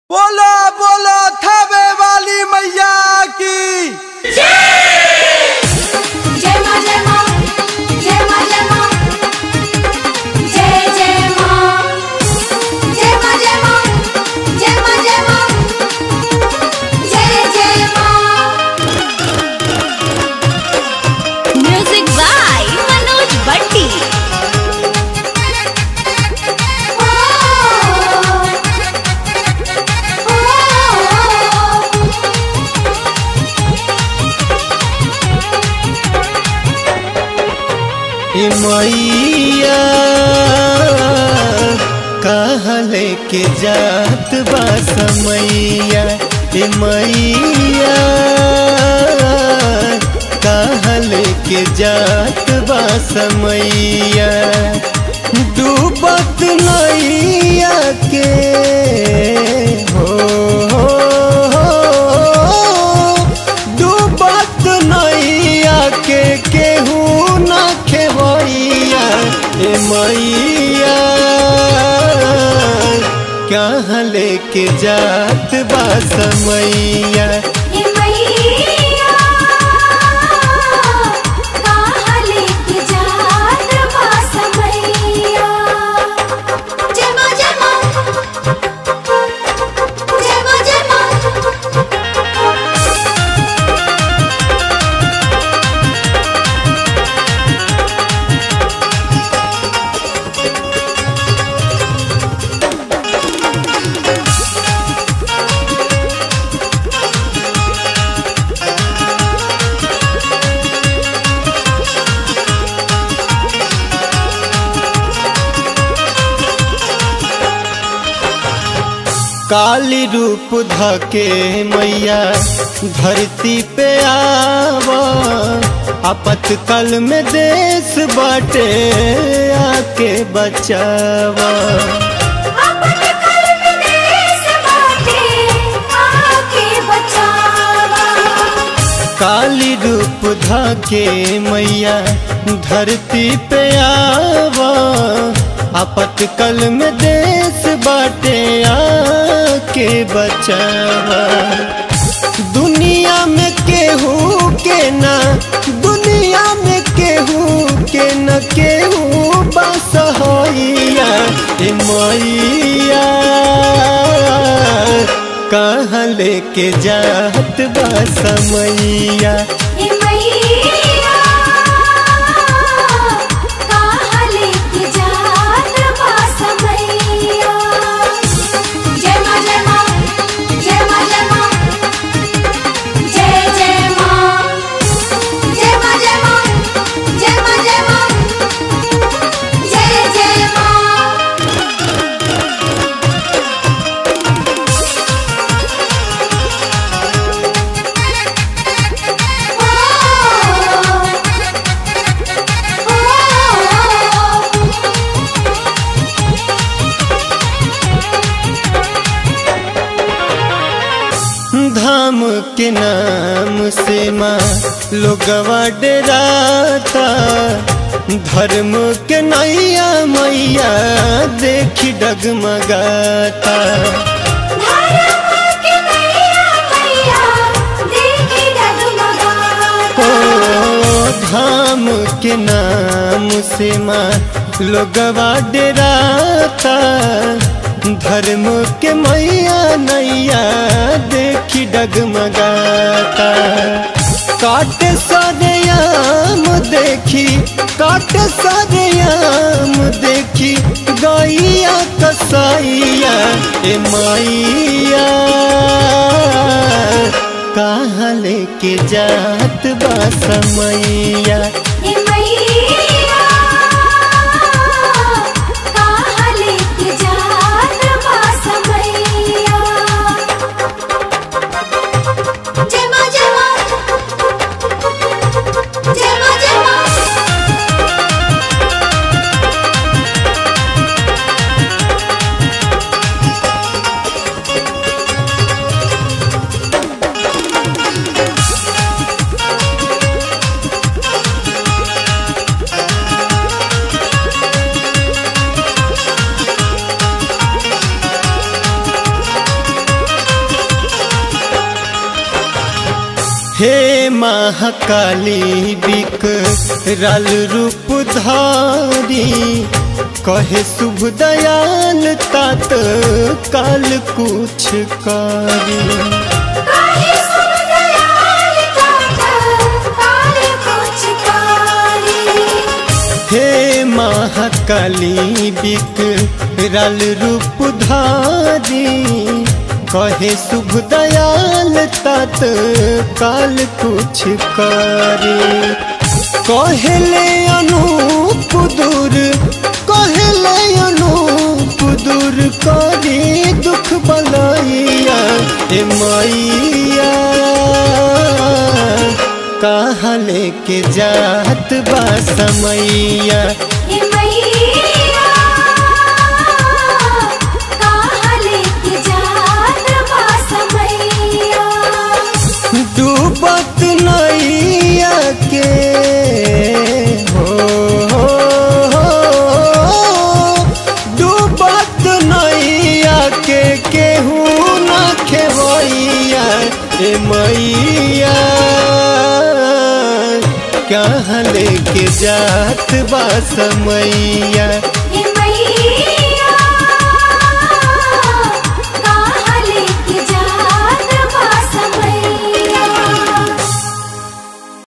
बोलो बोलो थावे वाली मैया की जय मां जय मां जय मां जय मां जय जय मां जय मां जय मां जय मां जय मां जय जय मां। Music by Manoj Bhatti. मैया कहाँ लेके जात बा समैया, मैया कहाँ लेके जात बा समैया। डूबत नैया के डूबत नैया के केहू ना खेवैया। मैया कहाँ लेके जात बा समैया। काली रूप धके मैया धरती पे आवा, आपातकाल में देश बाटे आके बचावा। काली रूप धके मैया धरती पे आवा, आपातकाल में देश बाटे आके बचावा। दुनिया में केहू के ना, दुनिया में केहू के न केहू बस होइया। मैया कहाँ लेके जात बा समैया। धाम के नाम से माँ लोगवा डराता, धर्म के नैया मैया देखी डगमगाता। धाम के नाम से माँ लोगवा डराता, धर्म के मैया नैया देखी डगमगाता। काट सरेआम देखी, काट सरेआम देखी गैया कसाईया। मैया कहाँ लेके जात बा समैया। हे महाकाली विकराल रूप धारी, कहे शुभ दयाल तात काल कुछ कारी। काहे शुभ दयाल तात काल कुछ कारी। हे महाकाली विकराल रूप धारी, कहे शुभ दयाल तात काल कुछ करे। कहले अनूप दूर, कहले अनूप दूर करे दुख बलैया। ए मैया कहाँ लेके जात बा समैया। हे मैया कहाँ लेके जात बा समैया। डूबत नैया के डूबत नैया के केहू न खेवैया। ए मैया कहाँ लेके जात बा समैया।